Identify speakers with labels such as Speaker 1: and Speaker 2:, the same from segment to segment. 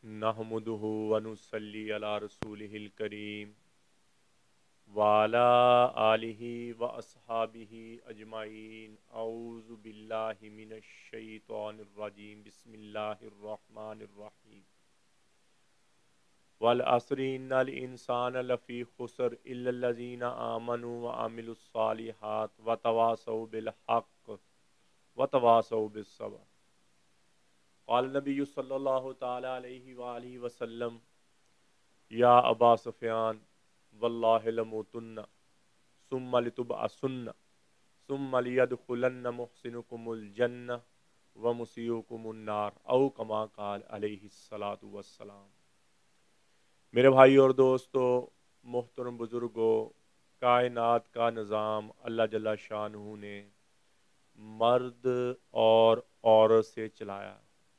Speaker 1: नहमुदुहु व नुसल्ली अला रसूलिहिल करीम वाला आलिहि व अस्हाबिहि अजमाइन औज़ु बिल्लाहि मिनश शैतानिर रजीम बिस्मिल्लाहिर रहमानिर रहीम वल अस्रि इन्नल इंसाना लफ़ी खुस्र इल्लल लज़ीना आमनु व अमिलुस सालिहात व तवासौ बिल हक़्क़ व तवासौ बिस सब्र। क़ाल नबी सल्लल्लाहु तआला अलैहि व आलिहि वसल्लम या अबा सुफ़यान वल्लाहि लमूतुन्ना सुम्मा लितुबअसुन्ना सुम्मा लियदखुलन्ना मुहसिनुकुमुल जन्नह व मुसीउकुमुन नार औ कमा क़ाल अलैहिस्सलातु वस्सलाम। मेरे भाई और दोस्तों, मोहतरम बुजुर्गों, कायनात का निज़ाम अल्लाह जल्ला शानहू ने मर्द और औरत से चलाया।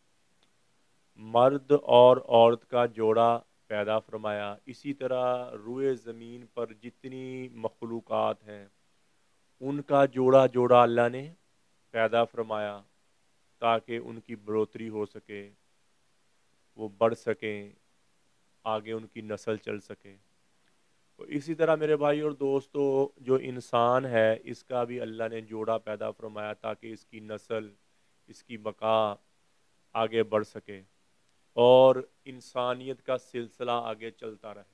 Speaker 1: मर्द और औरत का जोड़ा पैदा फरमाया। इसी तरह रुए ज़मीन पर जितनी मखलूक़ात हैं उनका जोड़ा जोड़ा अल्लाह ने पैदा फरमाया ताकि उनकी बढ़ोतरी हो सके, वो बढ़ सकें, आगे उनकी नस्ल चल सके। तो इसी तरह मेरे भाई और दोस्तों, जो इंसान है इसका भी अल्लाह ने जोड़ा पैदा फरमाया ताकि इसकी नस्ल, इसकी बका आगे बढ़ सके और इंसानियत का सिलसिला आगे चलता रहे।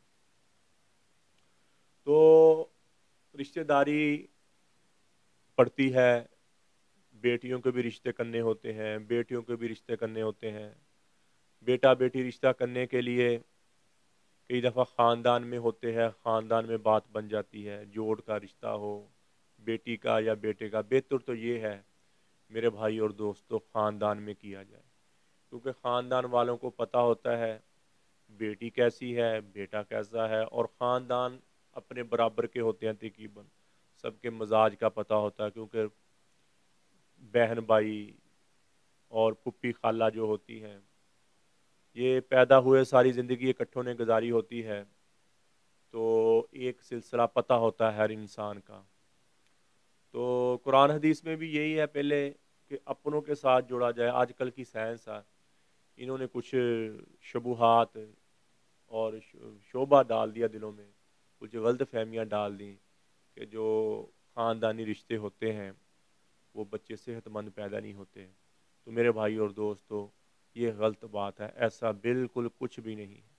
Speaker 1: तो रिश्तेदारी पड़ती है, बेटियों के भी रिश्ते करने होते हैं, बेटियों के भी रिश्ते करने होते हैं। बेटा बेटी रिश्ता करने के लिए कई दफ़ा ख़ानदान में होते हैं, ख़ानदान में बात बन जाती है, जोड़ का रिश्ता हो बेटी का या बेटे का। बेहतर तो ये है मेरे भाई और दोस्तों ख़ानदान में किया जाए, क्योंकि ख़ानदान वालों को पता होता है बेटी कैसी है, बेटा कैसा है, और ख़ानदान अपने बराबर के होते हैं तकरीबन, सबके मजाज का पता होता है, क्योंकि बहन भाई और फुप्पी खाला जो होती हैं ये पैदा हुए सारी ज़िंदगी इकट्ठों ने गुजारी होती है, तो एक सिलसिला पता होता है हर इंसान का। तो कुरान हदीस में भी यही है पहले कि अपनों के साथ जोड़ा जाए। आजकल की साइंस है, इन्होंने कुछ शबुहात और शोभा डाल दिया दिलों में, कुछ गलत फहमियाँ डाल दी कि जो ख़ानदानी रिश्ते होते हैं वो बच्चे सेहतमंद पैदा नहीं होते। तो मेरे भाई और दोस्तों ये गलत बात है, ऐसा बिल्कुल कुछ भी नहीं है।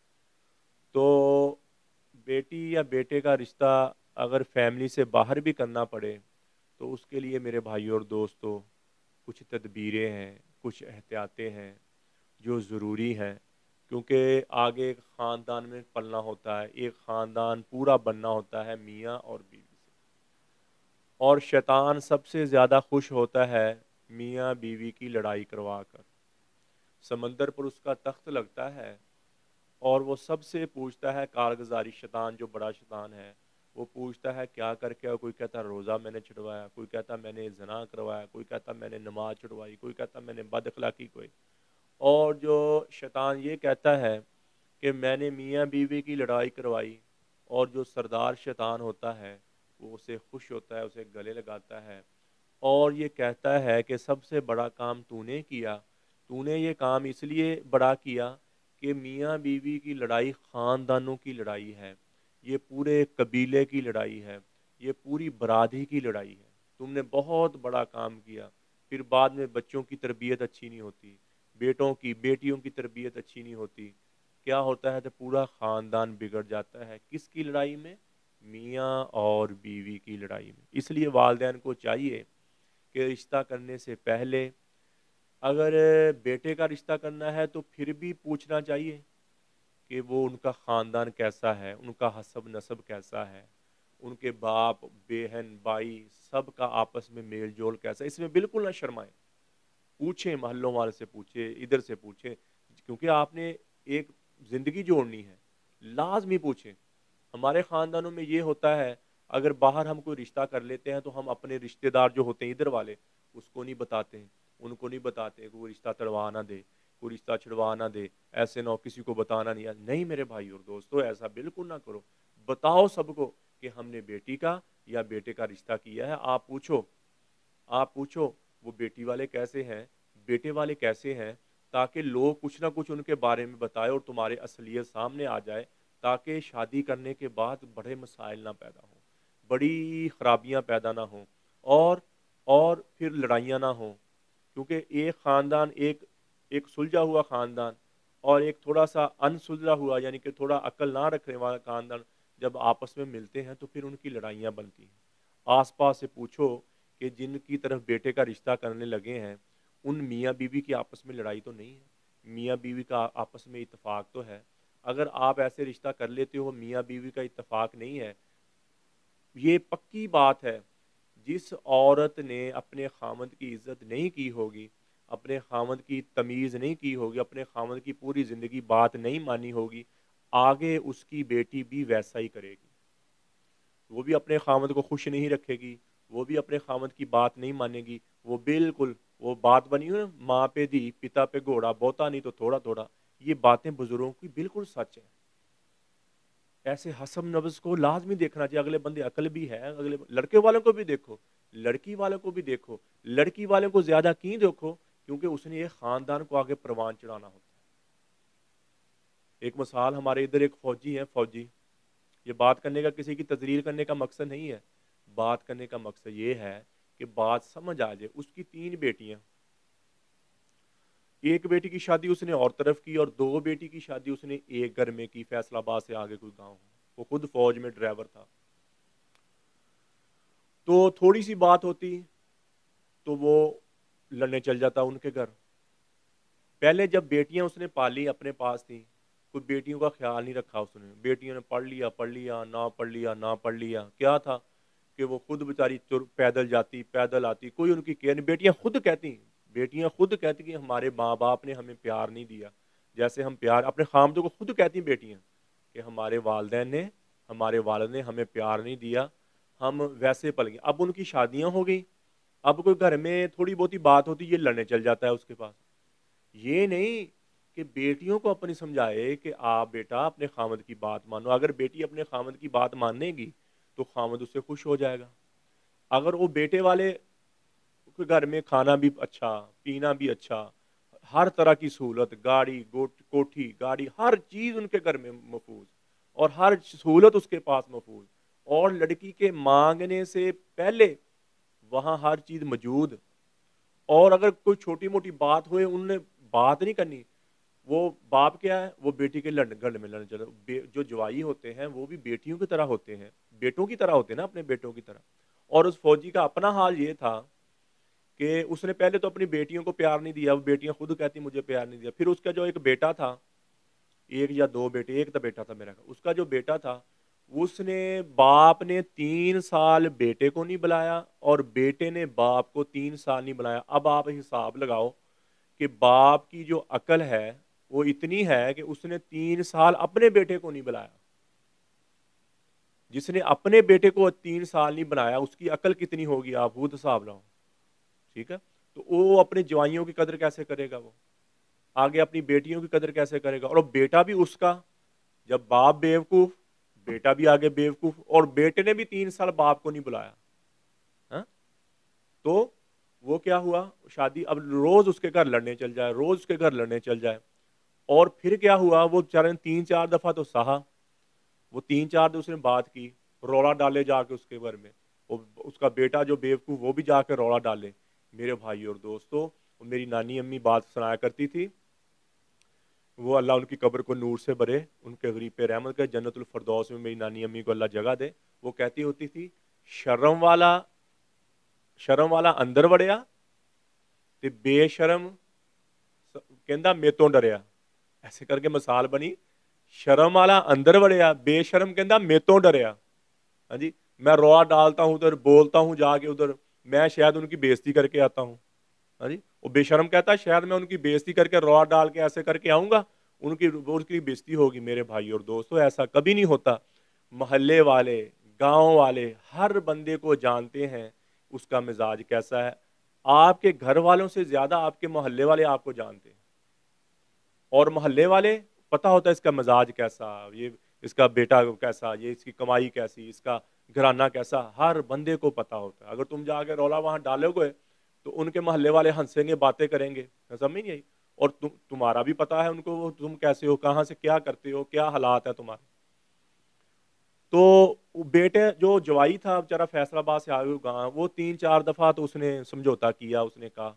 Speaker 1: तो बेटी या बेटे का रिश्ता अगर फैमिली से बाहर भी करना पड़े तो उसके लिए मेरे भाई और दोस्तों कुछ तदबीरें हैं, कुछ एहतियातें हैं जो ज़रूरी हैं, क्योंकि आगे एक ख़ानदान में पलना होता है, एक ख़ानदान पूरा बनना होता है मियाँ और बीवी से। और शैतान सबसे ज़्यादा खुश होता है मियाँ बीवी की लड़ाई करवा कर। समंदर पर उसका तख्त लगता है और वो सबसे पूछता है कारगुजारी, शैतान जो बड़ा शैतान है वो पूछता है क्या करके, और कोई कहता रोज़ा मैंने छुड़वाया, कोई कहता मैंने ज़ना करवाया, कोई कहता मैंने नमाज छुड़वाई, कोई कहता मैंने बद अखलाकी कोई। और जो शैतान ये कहता है कि मैंने मियाँ बीवी की लड़ाई करवाई, और जो सरदार शैतान होता है वो उसे खुश होता है, उसे गले लगाता है और ये कहता है कि सबसे बड़ा काम तूने किया, तूने ये काम इसलिए बड़ा किया कि मियाँ बीवी की लड़ाई ख़ानदानों की लड़ाई है, ये पूरे कबीले की लड़ाई है, ये पूरी बरादरी की लड़ाई है। तुमने बहुत बड़ा काम किया। फिर बाद में बच्चों की तरबियत अच्छी नहीं होती, बेटों की बेटियों की तरबियत अच्छी नहीं होती, क्या होता है तो पूरा ख़ानदान बिगड़ जाता है। किसकी लड़ाई में? मियाँ और बीवी की लड़ाई में। इसलिए वालिदैन को चाहिए कि रिश्ता करने से पहले अगर बेटे का रिश्ता करना है तो फिर भी पूछना चाहिए कि वो उनका ख़ानदान कैसा है, उनका हसब नसब कैसा है, उनके बाप बहन भाई सब का आपस में मेल जोल कैसा है। इसमें बिल्कुल ना शर्माएं, पूछें, मोहल्लों वाले से पूछें, इधर से पूछें, क्योंकि आपने एक ज़िंदगी जोड़नी है, लाजमी पूछें। हमारे ख़ानदानों में ये होता है, अगर बाहर हम कोई रिश्ता कर लेते हैं तो हम अपने रिश्तेदार जो होते हैं इधर वाले उसको नहीं बताते हैं, उनको नहीं बताते कोई रिश्ता तड़वा ना दे, कोई रिश्ता छिड़वा ना दे, ऐसे ना हो किसी को बताना नहीं है। नहीं मेरे भाई और दोस्तों, ऐसा बिल्कुल ना करो, बताओ सबको कि हमने बेटी का या बेटे का रिश्ता किया है। आप पूछो वो बेटी वाले कैसे हैं, बेटे वाले कैसे हैं, تاکہ لوگ کچھ نہ کچھ ان کے بارے میں بتائے اور تمہاری اصلیت سامنے آ جائے، تاکہ شادی کرنے کے بعد بڑے مسائل نہ پیدا ہوں، بڑی خرابیاں پیدا نہ ہوں، اور اور پھر لڑائیاں نہ ہوں۔ کیونکہ ایک خاندان، ایک سلجھا ہوا خاندان اور ایک تھوڑا سا ان سلجھا ہوا، یعنی کہ تھوڑا عقل نہ رکھنے والا خاندان جب آپس میں ملتے ہیں تو پھر ان کی لڑائیاں بنتی ہیں۔ آس پاس سے پوچھو کہ جن کی طرف بیٹے کا رشتہ کرنے لگے ہیں، ان میاں بیوی کی آپس میں لڑائی تو نہیں ہے، میاں بیوی کا آپس میں اتفاق تو ہے۔ اگر آپ ایسے رشتہ کر لیتے ہو میاں بیوی کا اتفاق نہیں ہے، یہ پکی بات ہے، جس عورت نے اپنے خامند کی عزت نہیں کی ہوگی، اپنے خامند کی تمیز نہیں کی ہوگی، اپنے خامند کی پوری زندگی بات نہیں مانی ہوگی، آگے اس کی بیٹی بھی ویسا ہی کرے گی۔ وہ بھی اپنے خامند کو خوش نہیں رکھے گی، وہ بھی اپنے خامند کی بات نہیں مانے گی، وہ بالکل، وہ بات بنی ہوئی نا، ماں پہ دی پتا پہ گھوڑا، بوتا نہیں تو تھوڑا تھوڑا، یہ باتیں بزرگوں کی بالکل سچ ہیں۔ ایسے حسب نفس کو لازمی دیکھنا چاہیے، اگلے بندے عقل بھی ہے، اگلے لڑکے والوں کو بھی دیکھو، لڑکی والوں کو بھی دیکھو، لڑکی والوں کو زیادہ کیوں دیکھو؟ کیونکہ اس نے ایک خاندان کو آگے پروان چڑھانا ہوتا ہے۔ ایک مثال ہمارے ادھر ایک فوجی ہے، فوجی، یہ بات کرنے کا کسی کی تذلیل کرنے کا مقصد نہیں ہے، بات کرنے کا مقصد یہ ہے کہ بات سمجھ آ جائے۔ اس کی 3 بیٹیاں، ایک بیٹی کی شادی اس نے اور طرف کی اور 2 بیٹی کی شادی اس نے ایک گھر میں کی، فیصل آباد سے آگے کوئی گاؤں ہے، وہ خود فوج میں ڈرائیور تھا۔ تو تھوڑی سی بات ہوتی تو وہ لڑنے چل جاتا ان کے گھر۔ پہلے جب بیٹیاں اس نے پالی اپنے پاس تھیں، کوئی بیٹیوں کا خیال نہیں رکھا اس نے، بیٹیوں نے پڑھ لیا نہ پڑھ لیا نہ پڑھ لیا، کیا تھا کہ وہ خود بیچاری پیدل جاتی پیدل آتی، کوئی ان کی کیئر نہیں۔ بیٹیاں خود کہتی کہ ہمارے ماں باپ نے ہمیں پیار نہیں دیا جیسے ہم پیار اپنے خامدوں کو، خود کہتی بیٹیاں کہ ہمارے والدین نے، ہمارے والد نے ہمیں پیار نہیں دیا، ہم ویسے پل گئے۔ اب ان کی شادیاں ہو گئی، اب کوئی گھر میں تھوڑی بہت بات ہوتی یہ لڑنے چل جاتا ہے اس کے پاس۔ یہ نہیں کہ بیٹیوں کو اپنی سمجھائے کہ آپ بیٹا اپنے خامد کی بات مانو، اگر بیٹی اپنے خامد کی بات ماننے گی تو خامد اس سے خوش ہو جائے گا۔ اگر وہ بیٹے والے کے گھر میں کھانا بھی اچھا، پینا بھی اچھا، ہر طرح کی سہولت، گاڑی کوٹھی گاڑی، ہر چیز ان کے گھر میں محفوظ، اور ہر سہولت اس کے پاس محفوظ، اور لڑکی کے مانگنے سے پہلے وہاں ہر چیز موجود، اور اگر کوئی چھوٹی موٹی بات ہوئے انہوں نے بات نہیں کرنی، وہ باپ کیا ہے، وہ بیٹی کے گھر میں لڑنے چلے۔ جو جوائی ہوتے ہیں وہ بھی بیٹیوں کی طرح ہوتے ہیں، بیٹوں کی طرح ہوتے ہیں نا، اپنے بیٹوں کی طرح۔ اور اس فوجی کا اپنا حال یہ تھا کہ اس نے پہلے تو اپنی بیٹیوں کو پیار نہیں دیا، وہ بیٹیاں خود کہتی مجھے پیار نہیں دیا۔ پھر اس کا جو ایک بیٹا تھا، 1 یا 2 بیٹے، ایک تو بیٹا تھا میرا، اس کا جو بیٹا تھا، اس نے باپ نے 3 سال بیٹے کو نہیں بلایا اور بیٹے نے باپ کو 3 سال نہیں بلایا۔ اب آپ حساب لگاؤ کہ باپ کی جو عقل ہے وہ اتنی ہے کہ اس نے 3 سال اپنے بیٹے کو نہیں بلایا۔ جس نے اپنے بیٹے کو 3 سال نہیں بنایا اس کی عقل کتنی ہوگی، آپ خود حساب لاؤ، ٹھیک ہے؟ تو وہ اپنے جوائیوں کی قدر کیسے کرے گا، وہ آگے اپنی بیٹیوں کی قدر کیسے کرے گا؟ اور بیٹا بھی اس کا، جب باپ بیوقوف، بیٹا بھی آگے بیوقوف، اور بیٹے نے بھی 3 سال باپ کو نہیں بلایا، ہاں؟ تو وہ کیا ہوا، شادی اب روز اس کے گھر لڑنے چل جائے، روز اس کے گھر لڑنے چل جائے، اور پھر کیا ہوا، وہ چارن 3-4 دفعہ تو سہا، وہ 3-4 دفعہ اس نے بات کی، رولا ڈالے جا کے اس کے گھر میں، اس کا بیٹا جو بیوقوف وہ بھی جا کے رولا ڈالے۔ میرے بھائی اور دوستو، میری نانی امی بات سنایا کرتی تھی، وہ اللہ ان کی قبر کو نور سے بھرے، ان کے غریب پہ رحمت کرے، جنت الفردوس میں میری نانی امی کو اللہ جگہ دے۔ وہ کہتی ہوتی تھی، شرم والا اندر وڑیا تے بے شرم کہندا میتوں ڈریا۔ ایسے کر کے مثال بنی، شرم والا اندر وڑیا، بے شرم کہندا میتوں ڈریا۔ ہاں جی، میں رولا ڈالتا ہوں ادھر، بولتا ہوں جا کے ادھر، میں شاید ان کی بےزتی کر کے آتا ہوں۔ ہاں جی، وہ بے شرم کہتا ہے شاید میں ان کی بےزتی کر کے رولا ڈال کے ایسے کر کے آؤں گا، ان کی بےزتی ہوگی۔ میرے بھائی اور دوستو، ایسا کبھی نہیں ہوتا۔ محلے والے، گاؤں والے، ہر بندے کو جانتے ہیں اس کا مزاج کیسا ہے۔ آپ کے گھر والوں سے زیادہ آپ کے محلے والے آپ کو جانتے ہیں، اور محلے والے پتہ ہوتا ہے اس کا مزاج کیسا، یہ اس کا بیٹا کیسا، یہ اس کی کمائی کیسی، اس کا گھرانہ کیسا، ہر بندے کو پتہ ہوتا ہے۔ اگر تم جا کے رولا وہاں ڈالو گے تو ان کے محلے والے ہنسیں گے، باتیں کریں گے، سمجھ نہیں آئی؟ اور تمہارا بھی پتا ہے ان کو تم کیسے ہو, کہاں سے کیا کرتے ہو, کیا حالات ہے تمہارے. تو بیٹے جو جوائی تھا بیچارہ فیصل آباد سے آئے ہوئے گاؤں, وہ 3-4 دفعہ تو اس نے سمجھوتا کیا, اس نے کہا.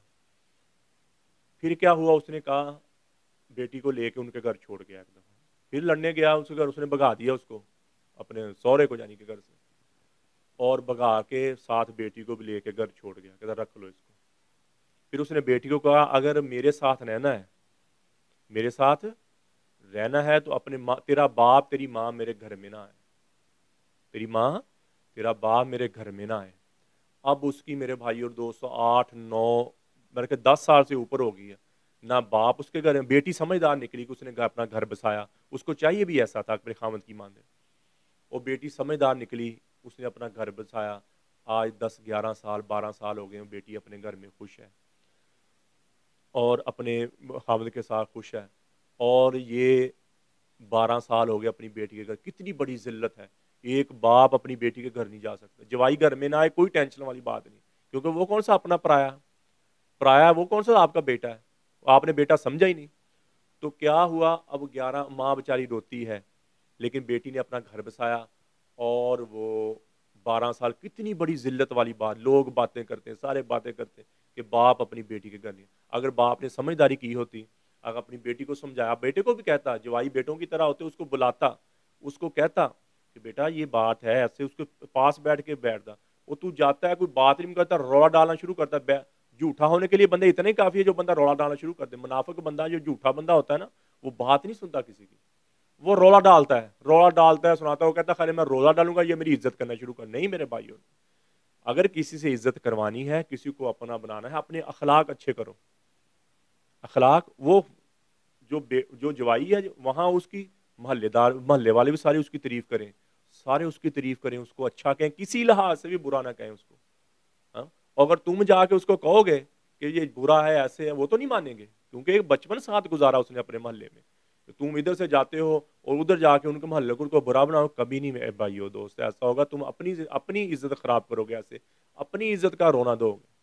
Speaker 1: پھر کیا ہوا, اس نے کہا بیٹی کو لے کے ان کے گھر چھوڑ گیا ایک دفعہ. پھر لڑنے گیا اس کے گھر, اس نے بھگا دیا اس کو اپنے سہرے کو جانی کے گھر سے, اور بھگا کے ساتھ بیٹی کو بھی لے کے گھر چھوڑ گیا, کہتا رکھ لو اس کو. پھر اس نے بیٹی کو کہا اگر میرے ساتھ رہنا ہے, میرے ساتھ رہنا ہے تو اپنے تیرا باپ تیری ماں میرے گھر میں نہ آئے, تیری ماں تیرا باپ میرے گھر میں نہ آئے. اب اس کی میرے بھائی اور دوستوں 8-9 میرے کہ 10 سال سے اوپر ہو گئی ہے, نہ باپ اس کے گھر میں. بیٹی سمجھدار نکلی کہ اس نے اپنا گھر بسایا, اس کو چاہیے بھی ایسا تھا اپنے خاوند کی مان دے. اور بیٹی سمجھدار نکلی, اس نے اپنا گھر بسایا. آج 10-11 سال 12 سال ہو گئے ہیں, بیٹی اپنے گھر میں خوش ہے اور اپنے خاوند کے ساتھ خوش ہے. اور یہ 12 سال ہو گئے اپنی بیٹی کے گھر. کتنی بڑی ذلت ہے, ایک باپ اپنی بیٹی کے گھر نہیں جا سکتا. جوائی گھر میں نہ آئے کوئی ٹینشن والی بات نہیں, کیونکہ وہ کون سا اپنا پرایا وہ کون سا آپ کا بیٹا ہے, آپ نے بیٹا سمجھا ہی نہیں. تو کیا ہوا, اب 11 ماں بیچاری روتی ہے, لیکن بیٹی نے اپنا گھر بسایا. اور وہ 12 سال, کتنی بڑی ذلت والی بات. لوگ باتیں کرتے ہیں, سارے باتیں کرتے ہیں کہ باپ اپنی بیٹی کے گھر نہیں. اگر باپ نے سمجھداری کی ہوتی, اگر اپنی بیٹی کو سمجھایا, بیٹے کو بھی کہتا, جوائی بیٹوں کی طرح ہوتے, اس کو بلاتا, اس کو کہتا کہ بیٹا یہ بات ہے ایسے, اس کے پاس بیٹھ کے بیٹھتا. وہ تو جاتا ہے کوئی بات نہیں کرتا, روڑا ڈالنا شروع کرتا ہے. جھوٹا ہونے کے لیے بندے اتنے ہی کافی ہے جو بندہ روڑا ڈالنا شروع کرتے. منافق بندہ جو جھوٹا بندہ ہوتا ہے نا, وہ بات نہیں سنتا کسی کی, وہ روڑا ڈالتا ہے سناتا ہے. وہ کہتا ہے خالی میں روڑا ڈالوں گا یہ میری عزت کرنا شروع کر. نہیں میرے بھائیوں, اگر کسی سے عزت کروانی ہے, کسی کو اپنا بنانا ہے, اپنے اخلاق اچھے کرو. اخلاق وہ جو جوائی ہے وہاں اس کی محلے والے بھی سارے اس کی تعریف کریں, سارے اس کی تعریف کریں, اس کو اچھا کہیں, کسی لحاظ سے بھی برا نہ کہیں اس کو. اگر تم جا کے اس کو کہو گے کہ یہ برا ہے ایسے ہے, وہ تو نہیں مانیں گے, کیونکہ ایک بچپن ساتھ گزارا اس نے اپنے محلے میں. تم ادھر سے جاتے ہو اور ادھر جا کے ان کے محلے کو برا بناؤ, کبھی نہیں میرے بھائیو دوست ایسا ہوگا. تم اپنی عزت خراب کرو گے, ایسے اپنی عزت کا رونا دو گے.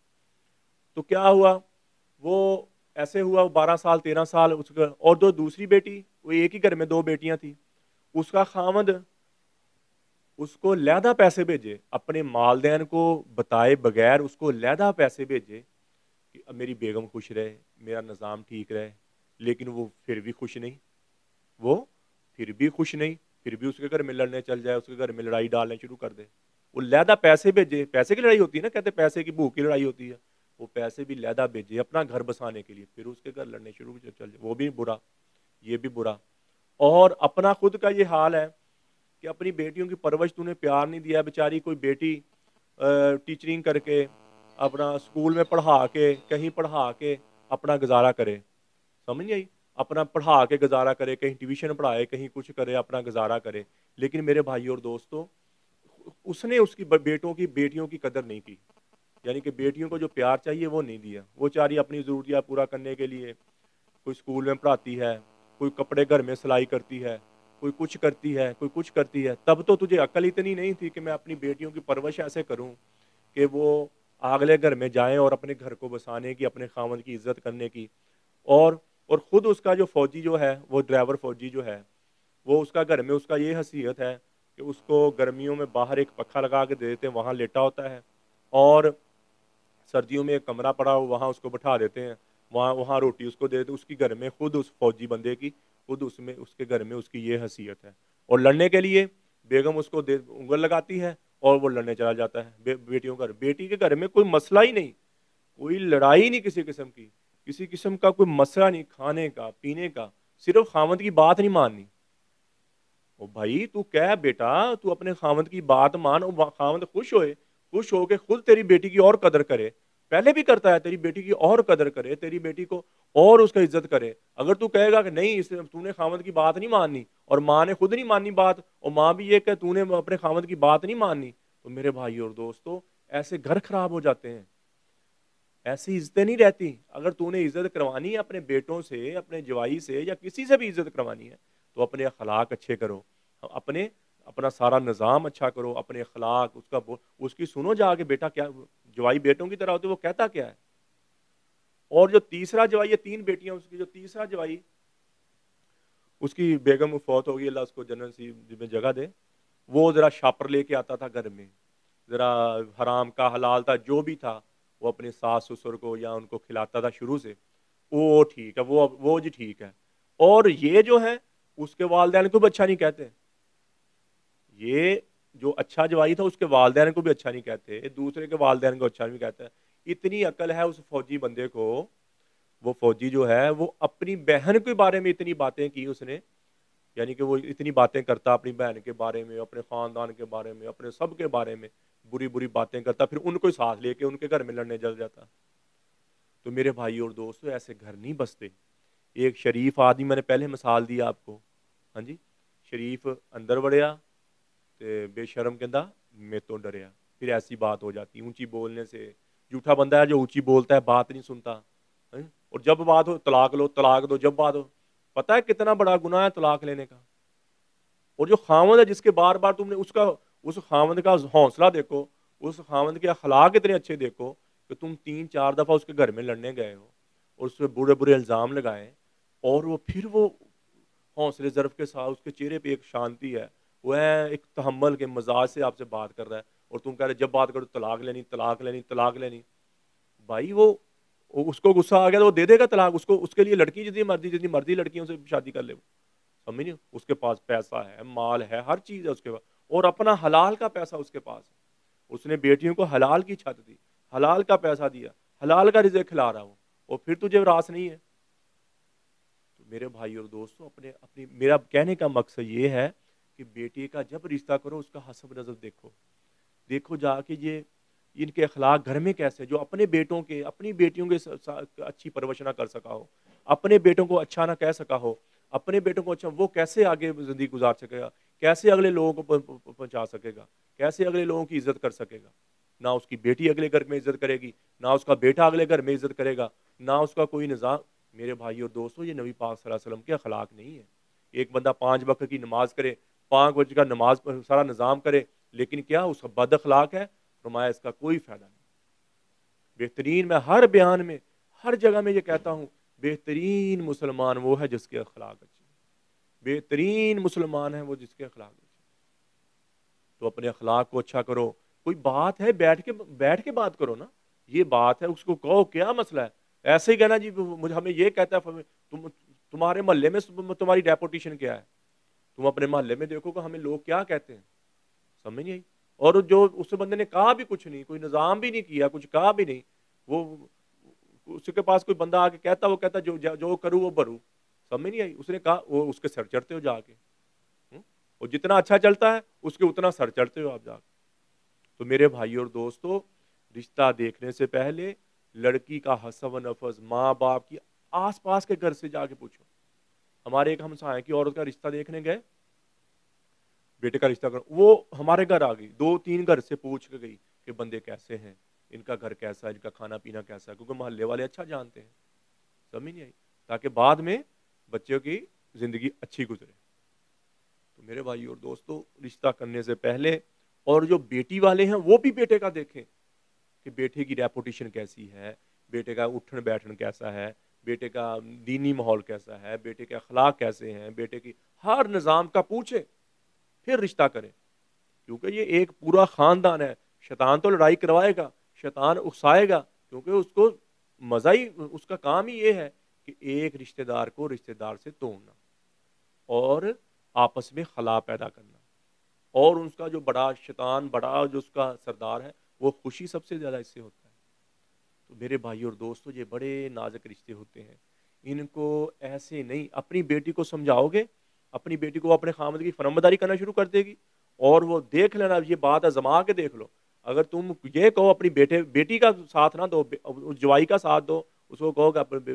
Speaker 1: تو کیا ہوا, وہ ایسے ہوا 12 سال 13 سال اس کا. اور جو دوسری بیٹی, وہ ایک ہی گھر میں 2 بیٹیاں تھیں, اس کا خاوند اس کو لیدہ پیسے بھیجے, اپنے والدین کو بتائے بغیر اس کو لیدہ پیسے بھیجے کہ اب میری بیگم خوش رہے, میرا نظام ٹھیک رہے. لیکن وہ پھر بھی خوش نہیں, پھر بھی اس کے گھر میں لڑنے چل جائے, اس کے گھر میں لڑائی ڈالنے شروع کر دے. وہ لیدہ پیسے بھیجے, پیسے کی لڑائی ہوتی ہے نا, کہتے پیسے کی بھوک کی لڑائی ہوتی ہے. وہ پیسے بھی لیدہ بھیجے اپنا گھر بسانے کے لیے, پھر اس کے گھر لڑنے شروع چل جائے. وہ بھی برا, یہ بھی برا. اور اپنا خود کا یہ حال ہے کہ اپنی بیٹیوں کی پرورش تو نے پیار نہیں دیا. بیچاری کوئی بیٹی ٹیچرنگ کر کے اپنا اسکول میں پڑھا کے, کہیں پڑھا کے اپنا گزارا کرے, سمجھ گئی, اپنا پڑھا کے گزارا کرے, کہیں ٹیوشن پڑھائے, کہیں کچھ کرے, اپنا گزارا کرے. لیکن میرے بھائی اور دوستوں, اس نے اس کی بیٹیوں کی قدر نہیں کی. یعنی کہ بیٹیوں کو جو پیار چاہیے وہ نہیں دیا. وہ چاری اپنی ضروریات پورا کرنے کے لیے کوئی اسکول میں پڑھاتی ہے, کوئی کپڑے گھر میں سلائی کرتی ہے, کوئی کچھ کرتی ہے, کوئی کچھ کرتی ہے. تب تو تجھے عقل اتنی نہیں تھی کہ میں اپنی بیٹیوں کی پرورش ایسے کروں کہ وہ اگلے گھر میں جائیں اور اپنے گھر کو بسانے کی, اپنے خاوند کی عزت کرنے کی. اور خود اس کا جو فوجی جو ہے, وہ ڈرائیور فوجی جو ہے, وہ اس کا گھر میں اس کا یہ حیثیت ہے کہ اس کو گرمیوں میں باہر ایک پکھا لگا کے دے دیتے ہیں, وہاں لیٹا ہوتا ہے. اور سردیوں میں ایک کمرہ پڑا ہو, وہاں اس کو بٹھا دیتے ہیں, وہاں روٹی اس کو دے دیتے. اس کی گھر میں خود اس فوجی بندے کی خود اس کے گھر میں اس کی یہ حیثیت ہے. اور لڑنے کے لیے بیگم اس کو انگل لگاتی ہے اور وہ لڑنے چلا جاتا ہے. بیٹیوں کا, بیٹی کے گھر میں کوئی مسئلہ ہی نہیں, کوئی لڑائی نہیں کسی قسم کا کوئی مسئلہ نہیں, کھانے کا پینے کا, صرف خاوند کی بات نہیں ماننی. او بھائی تو کہہ بیٹا, تو اپنے خاوند کی بات مان, خاوند خوش ہو کے خود تیری بیٹی کی اور قدر کرے. پہلے بھی کرتا ہے, تیری بیٹی کی اور قدر کرے, تیری بیٹی کو اور اس کا عزت کرے. اگر تو کہے گا کہ نہیں تو نے خاوند کی بات نہیں ماننی, اور ماں نے خود نہیں ماننی بات, اور ماں بھی یہ کہ تو نے اپنے خاوند کی بات نہیں ماننی, تو میرے بھائی اور دوستو ایسے گھر خراب ہو جاتے ہیں, ایسی عزتیں نہیں رہتی. اگر تو نے عزت کروانی ہے اپنے بیٹوں سے, اپنے جوائی سے, یا کسی سے بھی عزت کروانی ہے, تو اپنے اخلاق اچھے کرو, اپنا سارا نظام اچھا کرو, اپنے اخلاق اس کی سنو جا کے. بیٹا کیا جوائی بیٹوں کی طرح ہوتے, وہ کہتا کیا ہے, اور جو تیسرا جوائی ہے، 3 بیٹیاں اس کی، جو تیسرا جوائی اس کی بیگم فوت ہو گئی، اللہ اس کو جنت نصیب میں جگہ دے، وہ ذرا شاپر لے کے آتا تھا گھر میں، ذرا حرام کا حلال تھا جو بھی تھا وہ اپنے ساس سسر کو یا ان کو کھلاتا تھا شروع سے، وہ ٹھیک ہے، وہ جی ٹھیک ہے. اور یہ جو ہے اس کے والدین کو بھی اچھا نہیں کہتے، یہ جو اچھا جوائی تھا اس کے والدین کو بھی اچھا نہیں کہتے، دوسرے کے والدین کو اچھا نہیں کہتا. اتنی عقل ہے اس فوجی بندے کو، وہ فوجی جو ہے وہ اپنی بہن کے بارے میں اتنی باتیں کی اس نے، یعنی کہ وہ اتنی باتیں کرتا اپنی بہن کے بارے میں، اپنے خاندان کے بارے میں، اپنے سب کے بارے میں بری بری باتیں کرتا، پھر ان کو ساتھ لے کے ان کے گھر میں لڑنے چل جاتا. تو میرے بھائی اور دوستو ایسے گھر نہیں بستے. ایک شریف آدمی، میں نے پہلے مثال دی آپ کو، ہاں جی، شریف اندر وڑیا تے بے شرم کہندا میں تو ڈریا، پھر ایسی بات ہو جاتی اونچی بولنے سے. جھوٹا بندہ ہے جو اونچی بولتا ہے، بات نہیں سنتا، اور جب بات ہو طلاق لو، طلاق دو، جب بات ہو، پتہ ہے کتنا بڑا گناہ ہے طلاق لینے کا. اور جو خاوند ہے جس کے بار بار تم نے اس خاوند کا حوصلہ دیکھو، اس خاوند کے اخلاق اتنے اچھے دیکھو کہ تم 3-4 دفعہ اس کے گھر میں لڑنے گئے ہو اور اس پہ برے برے الزام لگائے، اور وہ پھر وہ حوصلے ظرف کے ساتھ، اس کے چہرے پہ ایک شانتی ہے، وہ ہے ایک تحمل کے مزاج سے آپ سے بات کر رہا ہے، اور تم کہہ رہے جب بات کرو طلاق لینی، طلاق لینی، طلاق لینی. بھائی وہ اس کو غصہ آ گیا تو وہ دے دے گا طلاق، اس کے لیے لڑکی جتنی مرضی لڑکیوں سے شادی کر لے، وہ سمجھ نہیں، اس کے پاس پیسہ ہے، مال ہے، ہر چیز ہے اس کے پاس، اور اپنا حلال کا پیسہ اس کے پاس ہے. اس نے بیٹیوں کو حلال کی چھت دی، حلال کا پیسہ دیا، حلال کا رزق کھلا رہا ہوں، اور پھر تجھے راس نہیں ہے. تو میرے بھائی اور دوستوں، اپنی میرا کہنے کا مقصد یہ ہے کہ بیٹی کا جب رشتہ کرو اس کا حسب نظر دیکھو جا کے یہ ان کے اخلاق گھر میں کیسے، جو اپنے بیٹوں کے، اپنی بیٹیوں کے اچھی پرورش نہ کر سکا ہو، اپنے بیٹوں کو اچھا نہ کہہ سکا ہو، اپنے بیٹوں کو اچھا، وہ کیسے آگے زندگی گزار سکے گا، کیسے اگلے لوگوں کو پہنچا سکے گا، کیسے اگلے لوگوں کی عزت کر سکے گا. نہ اس کی بیٹی اگلے گھر میں عزت کرے گی، نہ اس کا بیٹا اگلے گھر میں عزت کرے گا، نہ اس کا کوئی نظام. میرے بھائی اور دوستو، یہ نبی پاک صلی اللہ علیہ وسلم کے اخلاق نہیں ہے. ایک بندہ 5 وقت کی نماز کرے، 5 وقت کا نماز پر سارا نظام کرے، لیکن کیا اس کا بد اخلاق ہے، فرمایا اس کا کوئی فائدہ نہیں. بہترین، میں ہر بیان میں، ہر جگہ میں یہ کہتا ہوں، بہترین مسلمان وہ ہے جس کے اخلاق اچھے، بہترین مسلمان ہے وہ جس کے اخلاق اچھے. تو اپنے اخلاق کو اچھا کرو. کوئی بات ہے بیٹھ کے بات کرو نا، یہ بات ہے اس کو کہو کیا مسئلہ ہے. ایسے ہی کہنا جی ہمیں یہ کہتا ہے، تمہارے محلے میں تمہاری ڈیپوٹیشن کیا ہے، تم اپنے محلے میں دیکھو کہ ہمیں لوگ کیا کہتے ہیں، سمجھ نہیں آئی. اور جو اس بندے نے کہا بھی کچھ نہیں، کوئی نظام بھی نہیں کیا، کچھ کہا بھی نہیں، وہ اس کے پاس کوئی بندہ آ کے وہ کہتا جو کروں وہ بھروں، سمجھ نہیں آئی. اس نے کہا وہ اس کے سر چڑھتے ہو جا کے، اور جتنا اچھا چلتا ہے اس کے اتنا سر چڑھتے ہو آپ جا کے. تو میرے بھائی اور دوستو، رشتہ دیکھنے سے پہلے لڑکی کا حسب و نفس ماں باپ کی آس پاس کے گھر سے جا کے پوچھو. ہمارے ایک ہمسائے کی عورت کا رشتہ دیکھنے گئے، بیٹے کا رشتہ وہ ہمارے گھر آ گئی، 2-3 گھر سے پوچھ کے گئی کہ بندے کیسے ہیں، ان کا گھر کیسا ہے، ان کا کھانا پینا کیسا ہے، کیونکہ محلے والے اچھا جانتے ہیں، سمجھ نہیں آئی، تاکہ بعد میں بچوں کی زندگی اچھی گزرے. تو میرے بھائی اور دوستو، رشتہ کرنے سے پہلے، اور جو بیٹی والے ہیں وہ بھی بیٹے کا دیکھیں کہ بیٹے کی ریپوٹیشن کیسی ہے، بیٹے کا اٹھن بیٹھن کیسا ہے، بیٹے کا دینی ماحول کیسا ہے، بیٹے کے اخلاق کیسے ہیں، بیٹے کی ہر نظام کا پوچھے پھر رشتہ کریں. کیونکہ یہ ایک پورا خاندان ہے. شیطان تو لڑائی کروائے گا، شیطان اکسائے گا، کیونکہ اس کو مزہ ہی، اس کا کام ہی یہ ہے کہ ایک رشتہ دار کو رشتہ دار سے توڑنا اور آپس میں خلا پیدا کرنا. اور اس کا جو بڑا شیطان، بڑا جو اس کا سردار ہے، وہ خوشی سب سے زیادہ اس سے ہوتا ہے. تو میرے بھائی اور دوستو، یہ بڑے نازک رشتے ہوتے ہیں، ان کو ایسے نہیں. اپنی بیٹی کو سمجھاؤ گے، اپنی بیٹی کو اپنے خامد کی فرمانبرداری کرنا شروع کر دے گی، اور وہ دیکھ لینا، یہ بات آزما کے دیکھ لو. اگر تم یہ کہو اپنی بیٹی کا ساتھ نہ دو، جوائی کا ساتھ دو، اس کو کہو کہ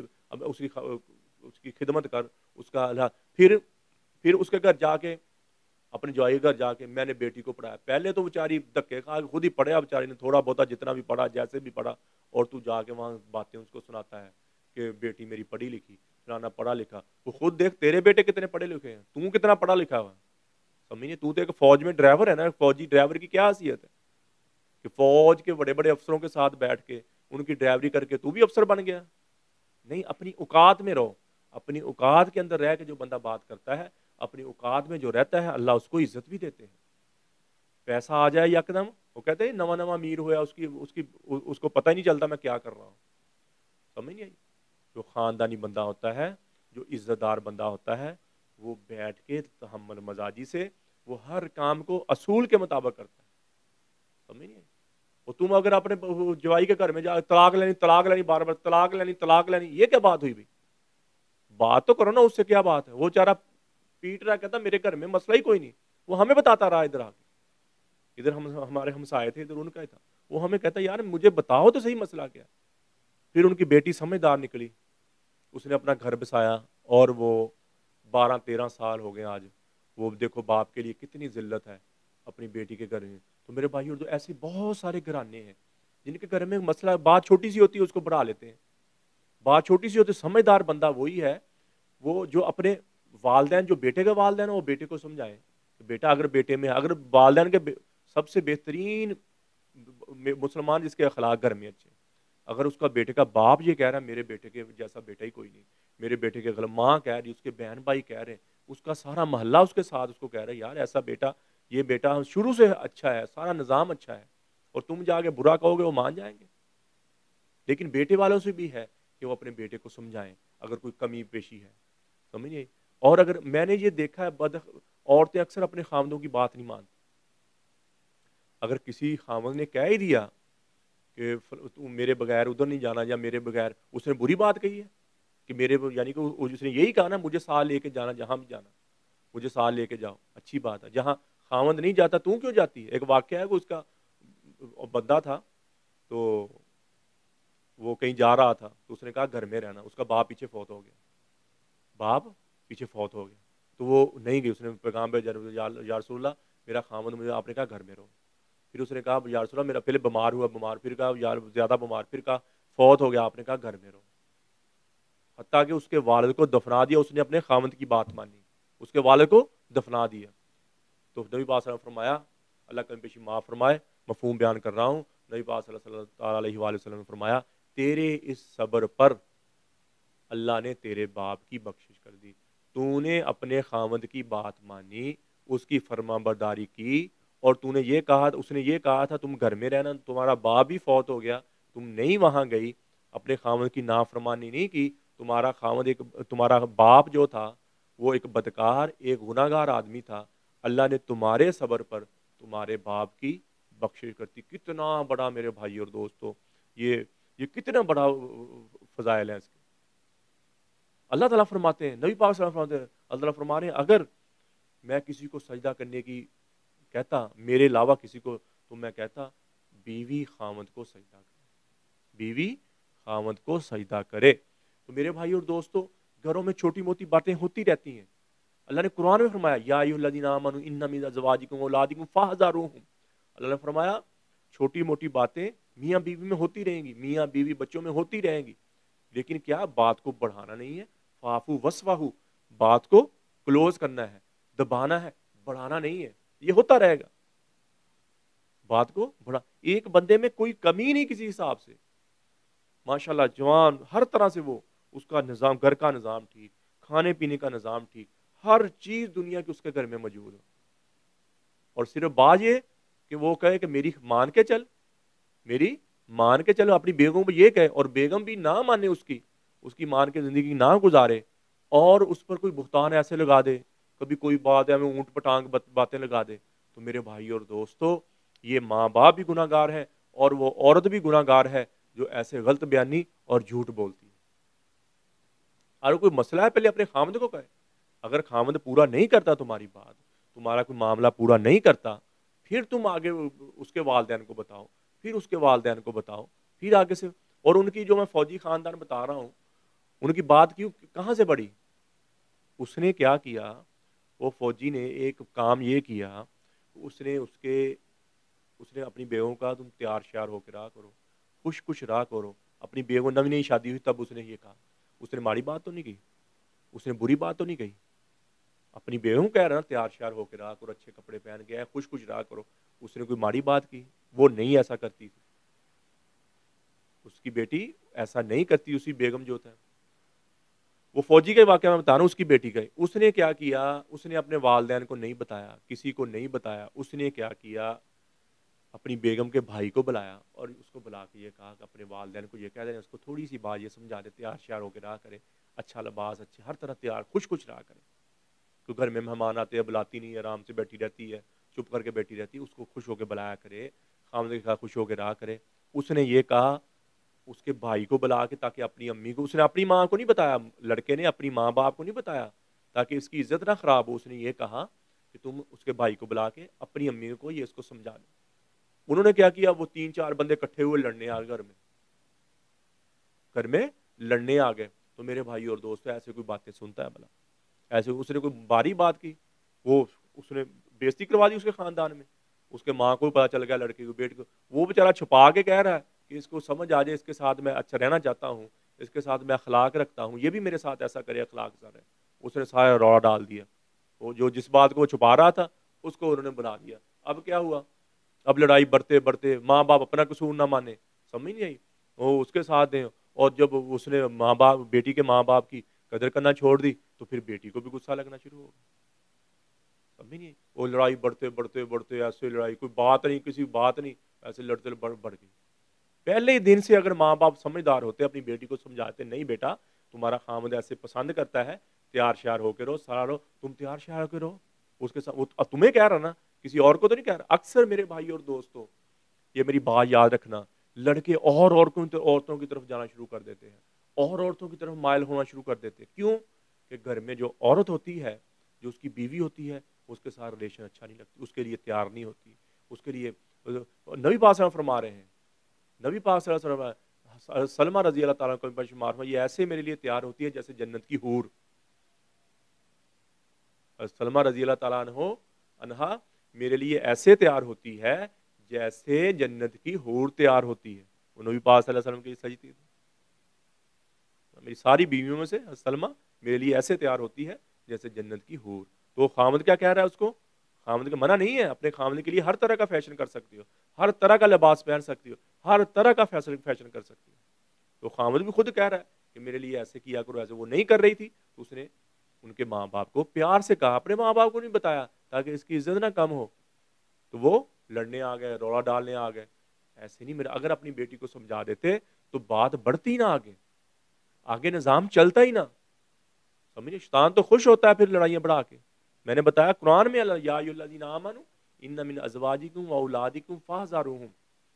Speaker 1: اس کی خدمت کر، اس کا پھر اس کے گھر جا کے، اپنے جوائی گھر جا کے، میں نے بیٹی کو پڑھایا. پہلے تو بیچاری دھکے کھا خود ہی پڑھا، بیچاری نے تھوڑا بہت جتنا بھی پڑھا، جیسے بھی پڑھا، اور تو جا کے وہاں باتیں اس کو سناتا ہے کہ بیٹی میری پڑھی لکھی، فلانا پڑھا لکھا. وہ خود دیکھ تیرے بیٹے کتنے پڑھے لکھے ہیں، تو کتنا پڑھا لکھا ہوا. سمجھیے، تو ایک فوج میں ڈرائیور ہے نا. فوجی ڈرائیور کی کیا حیثیت ہے کہ فوج کے بڑے بڑے افسروں کے ساتھ بیٹھ کے ان کی ڈرائیوری کر کے تو بھی افسر بن گیا. نہیں, اپنی اوقات میں رہو. اپنی اوقات کے اندر رہ کے جو بندہ بات کرتا ہے, اپنی اوقات میں جو رہتا ہے, اللہ اس کو عزت بھی دیتے ہیں. پیسہ آ جائے یکدم, وہ کہتے ہیں نواں نواں امیر ہوا, اس کو پتہ ہی نہیں چلتا میں کیا کر رہا ہوں. سمجھ نہیں آئی؟ جو خاندانی بندہ ہوتا ہے, جو عزت دار بندہ ہوتا ہے, وہ بیٹھ کے تحمل مزاجی سے وہ ہر کام کو اصول کے مطابق کرتا ہے. سمجھ نہیں آئی؟ اور تم اگر اپنے جوائی کے گھر میں جا طلاق لینی بار بار طلاق لینی, یہ کیا بات ہوئی بھائی؟ بات تو کرو نا, اس سے کیا بات ہے؟ وہ چارہ پیٹ رہا, کہتا میرے گھر میں مسئلہ ہی کوئی نہیں. وہ ہمیں بتاتا رہا ادھر آ کے, ادھر ہمارے ہمسائے تھے, ادھر ان کا ہی تھا. وہ ہمیں کہتا یار مجھے بتاؤ تو صحیح مسئلہ کیا. پھر ان کی بیٹی سمجھدار نکلی, اس نے اپنا گھر بسایا, اور وہ 12-13 سال ہو گئے آج. وہ دیکھو باپ کے لیے کتنی ذلت ہے اپنی بیٹی کے گھر میں. تو میرے بھائی اردو ایسے بہت سارے گھرانے ہیں جن کے گھر میں مسئلہ, بات چھوٹی سی ہوتی ہے اس کو بڑھا لیتے ہیں. بات چھوٹی سی ہوتی ہے. سمجھدار بندہ وہی ہے وہ جو اپنے والدین, جو بیٹے کے والدین ہیں, وہ بیٹے کو سمجھائیں بیٹا اگر بیٹے میں, اگر والدین کے سب سے بہترین مسلمان جس کے اخلاق گھر میں اچھے, اگر اس کا بیٹے کا باپ یہ کہہ رہا ہے میرے بیٹے کے جیسا بیٹا ہی کوئی نہیں, میرے بیٹے کے غلط ماں کہہ رہی, اس کے بہن بھائی کہہ رہے ہیں, اس کا سارا محلہ اس کے ساتھ اس کو کہہ رہا ہے یار ایسا بیٹا, یہ بیٹا شروع سے اچھا ہے, سارا نظام اچھا ہے, اور تم جا کے برا کہو گے وہ مان جائیں گے. لیکن بیٹے والوں سے بھی ہے کہ وہ اپنے بیٹے کو سمجھائیں اگر کوئی کمی پیشی ہے. سمجھیے؟ اور اگر میں نے یہ دیکھا ہے عورتیں اکثر اپنے خاوندوں کی بات نہیں مانتی. اگر کسی خاوند نے کہہ ہی دیا کہ تم میرے بغیر ادھر نہیں جانا, یا میرے بغیر, اس نے بری بات کہی ہے کہ میرے, یعنی کہ اس نے یہی کہا نا مجھے ساتھ لے کے جانا, جہاں بھی جانا مجھے ساتھ لے کے جاؤ, اچھی بات ہے. جہاں خاوند نہیں جاتا تو کیوں جاتی ہے؟ ایک واقعہ ہے کہ اس کا بندہ تھا, تو وہ کہیں جا رہا تھا, تو اس نے کہا گھر میں رہنا. اس کا باپ پیچھے فوت ہو گیا, تو وہ نہیں گئی. اس نے پیغام پہ یا رسول اللہ میرا خاوند, مجھے آپ نے کہا گھر میں رہو. پھر اس نے کہا یا رسول اللہ میرا پہلے بیمار, پھر کہا یار زیادہ بیمار, پھر کہا فوت ہو گیا, آپ نے کہا گھر میں رہو. حتیٰ کہ اس کے والد کو دفنا دیا, اس نے اپنے خاوند کی بات مانی, اس کے والد کو دفنا دیا. تو نبی پاک صلی اللہ علیہ وسلم فرمایا, اللہ کمی پیشی معاف فرمائے, مفہوم بیان کر رہا ہوں, نبی پاک صلی اللہ علیہ وسلم نے فرمایا تیرے اس صبر پر اللہ نے تیرے باپ کی بخشش کر دی. تو نے اپنے خاوند کی بات مانی, اس کی فرما برداری کی, اور تو نے یہ کہا, اس نے یہ کہا تھا تم گھر میں رہنا, تمہارا باپ بھی فوت ہو گیا, تم نہیں وہاں گئی, اپنے خاوند کی نافرمانی نہیں کی. تمہارا باپ جو تھا وہ ایک بدکار, ایک گناہگار آدمی تھا. اللہ نے تمہارے صبر پر تمہارے باپ کی بخشش کرتی. کتنا بڑا میرے بھائی اور دوستو, یہ کتنا بڑا فضائل ہے اس کے. اللہ تعالیٰ فرماتے ہیں, نبی پاک صلی اللہ علیہ وسلم فرماتے ہیں, اللہ تعالیٰ فرما رہے ہیں اگر میں کسی کو سجدہ کرنے کی کہتا میرے علاوہ کسی کو, تو میں کہتا بیوی خاوند کو سجدہ کرے, بیوی خاوند کو سجدہ کرے. تو میرے بھائی اور دوستو, گھروں میں چھوٹی موٹی باتیں ہوتی رہتی ہیں. اللہ نے قرآن میں فرمایا یا ایھا الذین آمنوا ان من ازواجکم واولادکم فاحذروہم. اللہ نے فرمایا چھوٹی موٹی باتیں میاں بیوی میں ہوتی رہیں گی, میاں بیوی بچوں میں ہوتی رہیں گی, لیکن کیا بات کو بڑھانا نہیں ہے. فاعفوا واصفحوا, بات کو کلوز کرنا ہے, دبانا ہے, بڑھانا نہیں ہے. یہ ہوتا رہے گا, بات کو بڑھا. ایک بندے میں کوئی کمی نہیں کسی حساب سے, ماشاءاللہ جوان, ہر طرح سے وہ, اس کا نظام, گھر کا نظام ٹھیک, کھانے پینے کا نظام ٹھیک, ہر چیز دنیا کی اس کے گھر میں موجود ہو. اور صرف بات یہ کہ وہ کہے کہ میری مان کے چل, میری مان کے چلو, اپنی بیگم کو یہ کہے, اور بیگم بھی نہ مانے اس کی مان کے زندگی نہ گزارے, اور اس پر کوئی بہتان ایسے لگا دے, کبھی کوئی بات ہے ہمیں اونٹ پٹانگ باتیں لگا دے. تو میرے بھائی اور دوستو, یہ ماں باپ بھی گناہ گار ہے, اور وہ عورت بھی گناہ گار ہے جو ایسے غلط بیانی اور جھوٹ بولتی ہے. اگر کوئی مسئلہ ہے پہلے اپنے خاوند کو کہے. اگر خاوند پورا نہیں کرتا تمہاری بات, تمہارا کوئی معاملہ پورا نہیں کرتا, پھر تم آگے اس کے والدین کو بتاؤ, پھر اس کے والدین کو بتاؤ, پھر آگے سے. اور ان کی جو میں فوجی خاندان بتا رہا ہوں, ان کی بات کہاں سے بڑھی. اس نے کیا کیا, وہ فوجی نے ایک کام یہ کیا, اس نے اپنی بیووں کا تم تیار شیار ہو کے رہا کرو, خوش رہا کرو. اپنی بیوہ نئی نئی شادی ہوئی تب اس نے یہ کہا. اس نے ماڑی بات تو نہیں کہی, اس نے بری بات تو نہیں کہی. اپنی بیووں کہہ رہا تیار شیار ہو کے رہا کرو, اچھے کپڑے پہن کے خوش رہا کرو. اس نے کوئی ماڑی بات کی؟ وہ نہیں ایسا کرتی تھی, اس کی بیٹی ایسا نہیں کرتی, اسی بیگم جو تھا. وہ فوجی کا واقعہ میں بتا رہا ہوں، اس کی بیٹی کا ہی۔ اس نے کیا کیا، اس نے اپنے والدین کو نہیں بتایا، کسی کو نہیں بتایا، اس نے کیا کیا، اپنی بیگم کے بھائی کو بلایا اور اس کو بلا کے یہ کہا کہ اپنے والدین کو یہ کہہ دیں، اس کو تھوڑی سی بات یہ سمجھا دے، تیار شیار ہو کے رہا کرے، اچھا لباس، اچھے ہر طرح تیار خوش خوش رہا کرے۔ تو گھر میں مہمان آتے ہیں، بلاتی نہیں ہے، آرام سے بیٹھی رہتی ہے، چپ کر کے بیٹھی رہتی ہے، اس کو خوش ہو کے بلایا کرے، خامد کے ساتھ خوش ہو کے رہا کرے۔ اس نے یہ کہا اس کے بھائی کو بلا کے، تاکہ اپنی امی کو، اس نے اپنی ماں کو نہیں بتایا، لڑکے نے اپنی ماں باپ کو نہیں بتایا تاکہ اس کی عزت نہ خراب ہو، اس نے یہ کہا کہ تم اس کے بھائی کو بلا کے اپنی امی کو یہ اس کو سمجھا دو۔ انہوں نے کیا کیا، وہ 3-4 بندے اکٹھے ہوئے، لڑنے آ گئے، گھر میں لڑنے آ گئے۔ تو میرے بھائی اور دوست ایسے کوئی باتیں سنتا ہے بلا، ایسے اس نے کوئی باری بات کی، وہ اس نے بےزتی کروا دی اس کے خاندان میں، اس کے ماں کو پتا چل گیا، لڑکے کو، بیٹے کو، وہ بیچارہ چھپا کے کہہ رہا ہے کہ اس کو سمجھ آ جائے، اس کے ساتھ میں اچھا رہنا چاہتا ہوں، اس کے ساتھ میں اخلاق رکھتا ہوں، یہ بھی میرے ساتھ ایسا کرے، اخلاق سا رہے۔ اس نے سارا روڑا ڈال دیا، وہ جو جس بات کو وہ چھپا رہا تھا اس کو انہوں نے بنا دیا۔ اب کیا ہوا، اب لڑائی بڑھتے بڑھتے، ماں باپ اپنا قصور نہ مانے، سمجھ نہیں آئی، وہ اس کے ساتھ ہیں، اور جب اس نے ماں باپ، بیٹی کے ماں باپ کی قدر کرنا چھوڑ دی تو پھر بیٹی کو بھی غصہ لگنا شروع ہو گیا، سمجھ نہیں آئی۔ وہ لڑائی بڑھتے بڑھتے بڑھتے، ایسے لڑائی کوئی بات نہیں، کسی بات نہیں، ایسے لڑتے بڑھ گئی۔ پہلے ہی دن سے اگر ماں باپ سمجھدار ہوتے، اپنی بیٹی کو سمجھاتے، نہیں بیٹا تمہارا خامد ایسے پسند کرتا ہے، تیار شیار ہو کے رہو، سارا رہو، تم تیار شیار ہو کے رہو اس کے ساتھ، وہ تمہیں کہہ رہا نا، کسی اور کو تو نہیں کہہ رہا۔ اکثر میرے بھائی اور دوستوں، یہ میری بات یاد رکھنا، لڑکے اور عورتوں کی طرف جانا شروع کر دیتے ہیں، اور عورتوں کی طرف مائل ہونا شروع کر دیتے ہیں۔ کیوں؟ کہ گھر میں جو عورت ہوتی ہے، جو اس کی بیوی ہوتی ہے، اس کے ساتھ ریلیشن اچھا نہیں لگتی، اس کے لیے تیار نہیں ہوتی، اس کے لیے نبی پاک صلی اللہ علیہ وسلم فرما رہے ہیں، نبی پاک صلی اللہ علیہ وسلم، سلمہ رضی اللہ تعالیٰ کو شمار ہوا، یہ ایسے میرے لیے تیار ہوتی ہے جیسے جنت کی حور۔ سلمہ رضی اللہ تعالیٰ عنہا میرے لیے ایسے تیار ہوتی ہے جیسے جنت کی حور تیار ہوتی ہے۔ وہ نبی پاک صلی اللہ علیہ وسلم کی سجدی تھی، میری ساری بیویوں میں سے سلمہ میرے لیے ایسے تیار ہوتی ہے جیسے جنت کی حور۔ تو خامد کیا کہہ رہا ہے اس کو، خامد کا منع نہیں ہے، اپنے خامد کے لیے ہر طرح کا فیشن کر سکتی ہو، ہر طرح کا لباس پہن سکتی ہو، ہر طرح کا فیشن کر سکتی ہو۔ تو خامد بھی خود کہہ رہا ہے کہ میرے لیے ایسے کیا کرو، ایسے وہ نہیں کر رہی تھی تو اس نے ان کے ماں باپ کو پیار سے کہا، اپنے ماں باپ کو نہیں بتایا تاکہ اس کی عزت نہ کم ہو، تو وہ لڑنے آ گئے، روڑا ڈالنے آ گئے۔ ایسے نہیں، میرا اگر اپنی بیٹی کو سمجھا دیتے تو بات بڑھتی نہ، آگے نظام چلتا ہی نہ، سمجھے؟ شیطان تو خوش ہوتا ہے پھر لڑائیاں بڑھا کے۔ میں نے بتایا قرآن میں، یا ایھا الذین آمنوا ان من ازواجکم واولادکم فاحذروہم،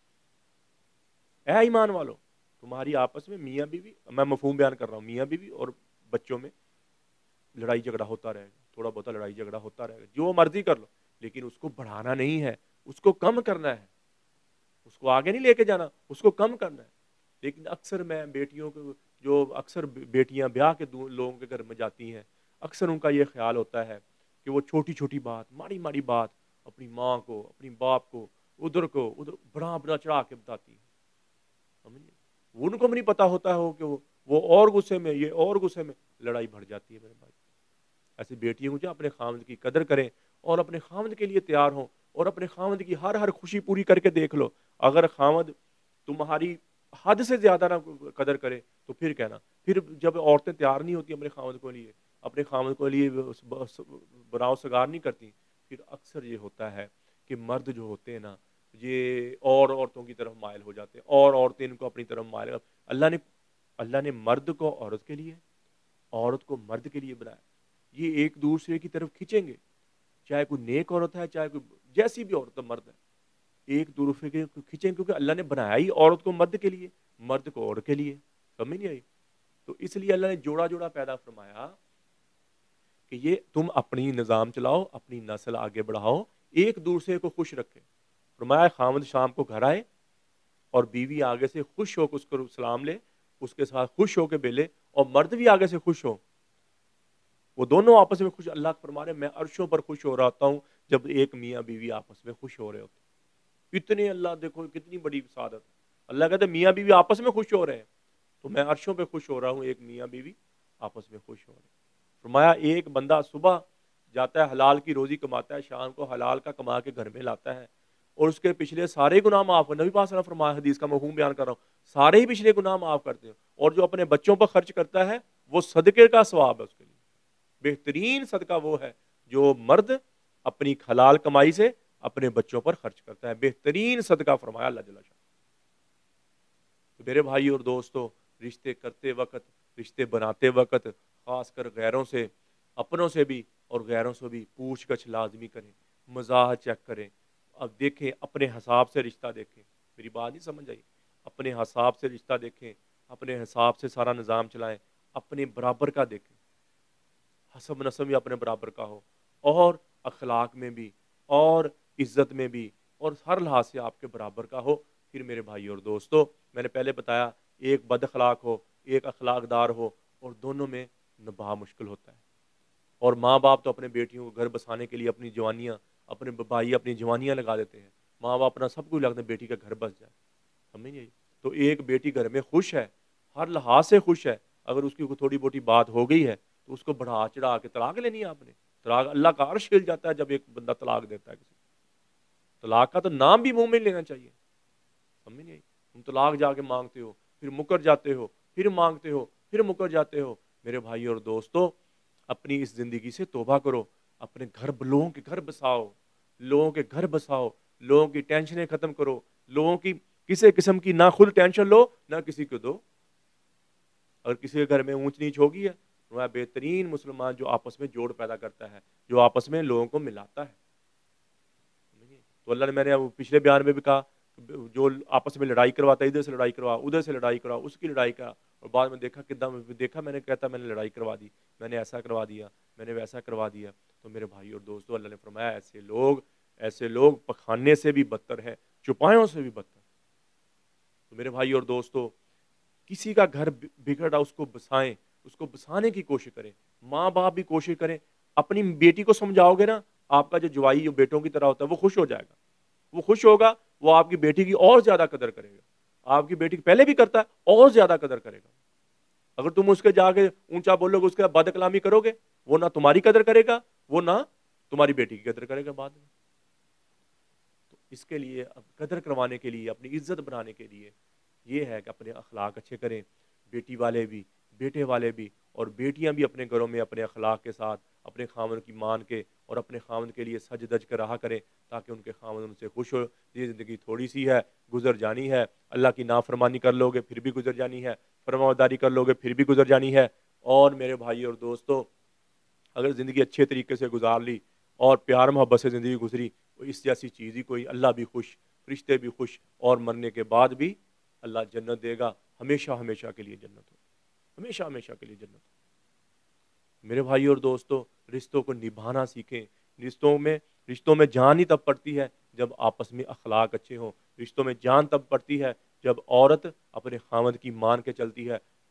Speaker 1: اے ایمان والو، تمہاری آپس میں میاں بیوی، میں مفہوم بیان کر رہا ہوں، میاں بیوی اور بچوں میں لڑائی جھگڑا ہوتا رہے گا، تھوڑا بہت لڑائی جھگڑا ہوتا رہے گا، جو مرضی کر لو، لیکن اس کو بڑھانا نہیں ہے، اس کو کم کرنا ہے، اس کو آگے نہیں لے کے جانا، اس کو کم کرنا ہے۔ لیکن اکثر میں بیٹیوں کو، جو اکثر بیٹیاں بیاہ کے لوگوں کے گھر میں جاتی ہیں، اکثر ان کا یہ خیال ہوتا ہے کہ وہ چھوٹی چھوٹی بات، ماڑی ماڑی بات اپنی ماں کو، اپنی باپ کو، ادھر بڑا چڑھا کے بتاتی ہیں، سمجھے؟ ان کو بھی نہیں پتا ہوتا ہو کہ وہ اور غصے میں، یہ اور غصے میں، لڑائی بڑھ جاتی ہے میرے بھائی۔ ایسی بیٹیوں کو جو اپنے خامد کی قدر کریں اور اپنے خامد کے لیے تیار ہوں، اور اپنے خامد کی ہر خوشی پوری کر کے دیکھ لو۔ اگر خامد تمہاری حد سے زیادہ نہ قدر کرے تو پھر کہنا، پھر جب عورتیں تیار نہیں ہوتی اپنے خامد کو لیے، اپنے خامد کو لیے براؤ سگار نہیں کرتی، پھر اکثر یہ ہوتا ہے کہ مرد جو ہوتے ہیں نا، یہ اور عورتوں کی طرف مائل ہو جاتے ہیں، اور عورتیں ان کو اپنی طرف مائل۔ اللہ نے مرد کو عورت کے لیے، عورت کو مرد کے لیے بنایا، یہ ایک دوسرے کی طرف کھینچیں گے، چاہے کوئی نیک عورت ہے، چاہے کوئی جیسی بھی عورت مرد ہے، ایک دوسرے کے کھینچیں، کیونکہ اللہ نے بنایا ہی عورت کو مرد کے لیے، مرد کو عورت کے لیے، سمجھ نہیں آئی؟ تو اس لیے اللہ نے جوڑا جوڑا پیدا فرمایا کہ یہ تم اپنی نظام چلاؤ، اپنی نسل آگے بڑھاؤ، ایک دوسرے کو خوش رکھے۔ فرمایا خامد شام کو گھر آئے اور بیوی آگے سے خوش ہو کے اس کو سلام لے، اس کے ساتھ خوش ہو کے بیلے، اور مرد بھی آگے سے خوش ہو، وہ دونوں آپس میں خوش۔ اللہ فرما رہے میں عرشوں پر خوش ہو رہا ہوتا ہوں جب ایک میاں بیوی آپس میں خوش ہو رہے ہوتے ہیں۔ اتنے، اللہ دیکھو کتنی بڑی سعادت ہے، اللہ کہتے ہیں میاں بیوی آپس میں خوش ہو رہے ہیں تو میں عرشوں پہ خوش ہو رہا ہوں، ایک میاں بیوی آپس میں خوش ہو رہے ہیں۔ فرمایا ایک بندہ صبح جاتا ہے حلال کی روزی کماتا ہے، شام کو حلال کا کما کے گھر میں لاتا ہے، اور اس کے پچھلے سارے گناہ معاف ہو، نبی پاک صلی اللہ علیہ وسلم فرمایا، حدیث کا مفہوم بیان کر رہا ہوں، سارے ہی پچھلے گناہ معاف کرتے ہیں، اور جو اپنے بچوں پر خرچ کرتا ہے وہ صدقے کا ثواب ہے اس کے لیے. بہترین صدقہ وہ ہے جو مرد اپنی حلال کمائی سے اپنے بچوں پر خرچ کرتا ہے. بہترین صدقہ فرمایا اللہ جل شانہ. میرے بھائی اور دوستو، رشتے کرتے وقت، رشتے بناتے وقت خاص کر غیروں سے، اپنوں سے بھی اور غیروں سے بھی پوچھ گچھ لازمی کریں، مزاح چیک کریں. اب دیکھیں اپنے حساب سے رشتہ دیکھیں. میری بات نہیں سمجھ آئی؟ اپنے حساب سے رشتہ دیکھیں، اپنے حساب سے سارا نظام چلائیں، اپنے برابر کا دیکھیں، حسب نسب بھی اپنے برابر کا ہو، اور اخلاق میں بھی اور عزت میں بھی اور ہر لحاظ سے آپ کے برابر کا ہو. پھر میرے بھائی اور دوستو، میں نے پہلے بتایا ایک بد اخلاق ہو، ایک اخلاق دار ہو، اور دونوں میں نبھا مشکل ہوتا ہے. اور ماں باپ تو اپنے بیٹیوں کو گھر بسانے کے لیے اپنی جوانیاں، اپنے بھائی اپنی جوانیاں لگا دیتے ہیں. ماں باپ اپنا سب کچھ لگتا ہے بیٹی کا گھر بس جائے. سمجھ گئی؟ تو ایک بیٹی گھر میں خوش ہے، ہر لحاظ سے خوش ہے. اگر اس کی کوئی تھوڑی بہت بات ہو گئی ہے تو اس کو بڑھا چڑھا کے طلاق لینی ہے آپ نے. طلاق، اللہ کا عرش ہل جاتا ہے جب ایک بندہ طلاق دیتا ہے کسی کو. طلاق کا تو نام بھی منہ میں لینا چاہیے. سمجھ نہیں؟ تم طلاق جا کے مانگتے ہو، پھر مکر جاتے ہو، پھر مانگتے ہو، پھر مکر جاتے ہو. میرے بھائی اور دوستو، اپنی اس زندگی سے توبہ کرو. اپنے گھر، لوگوں کے گھر بساؤ، لوگوں کے گھر بساؤ، لوگوں کی ٹینشنیں ختم کرو. لوگوں کی کسی قسم کی نہ خود ٹینشن لو نہ کسی کو دو. اگر کسی کے گھر میں اونچ نیچ ہوگی ہے، وہ بہترین مسلمان جو آپس میں جوڑ پیدا کرتا ہے، جو آپس میں لوگوں کو ملاتا ہے. تو اللہ نے، میں نے پچھلے بیان میں بھی کہا، جو آپس میں لڑائی کرواتا ہے، ادھر سے لڑائی کروا، ادھر سے لڑائی کروا، اس کی لڑائی کا، اور بعد میں دیکھا دیکھا میں نے کہتا میں نے لڑائی کروا دی، میں نے ایسا کروا دیا، میں نے ویسا کروا دیا. تو میرے بھائی اور دوستو، اللہ نے فرمایا ایسے لوگ پخانے سے بھی بدتر ہیں، چپایوں سے بھی بدتر. تو میرے بھائی اور دوستو، کسی کا گھر بگڑا اس کو بسائیں، اس کو بسانے کی کوشش کریں. ماں باپ بھی کوشش کریں. اپنی بیٹی کو سمجھاؤ گے نا، آپ کا جو جوائی جو بیٹوں کی طرح ہوتا ہے وہ خوش ہو جائے گا. وہ خوش ہوگا، وہ آپ کی بیٹی کی اور زیادہ قدر کرے گا. آپ کی بیٹی پہلے بھی کرتا ہے، اور زیادہ قدر کرے گا. اگر تم اس کے جا کے اونچا بولو گے، اس کے بد کلامی کرو گے، وہ نہ تمہاری قدر کرے گا، وہ نہ تمہاری بیٹی کی قدر کرے گا بعد میں. تو اس کے لیے، اب قدر کروانے کے لیے، اپنی عزت بنانے کے لیے یہ ہے کہ اپنے اخلاق اچھے کریں. بیٹی والے بھی، بیٹے والے بھی، اور بیٹیاں بھی اپنے گھروں میں اپنے اخلاق کے ساتھ اپنے خاوند کی مان کے اور اپنے خاوند کے لیے سج دج کر رہا کریں، تاکہ ان کے خاوند ان سے خوش ہو. یہ زندگی تھوڑی سی ہے، گزر جانی ہے. اللہ کی نافرمانی کر لو گے پھر بھی گزر جانی ہے، فرمانبرداری کر لو گے پھر بھی گزر جانی ہے. اور میرے بھائی اور دوستو، اگر زندگی اچھے طریقے سے گزار لی اور پیار محبت سے زندگی گزری، تو اس جیسی چیز ہی کوئی. اللہ بھی خوش، فرشتے بھی خوش، اور مرنے کے بعد بھی اللہ جنت دے گا. ہمیشہ ہمیشہ کے لیے جنت ہو، ہمیشہ ہمیشہ کے لیے جنت ہو. میرے بھائی اور دوستو، رشتوں کو نبھانا سیکھیں. رشتوں میں جان ہی تب پڑتی ہے جب آپس میں اخلاق اچھے ہوں. رشتوں میں جان تب پڑتی ہے جب عورت اپنے خاوند کی مان کے چلتی ہے.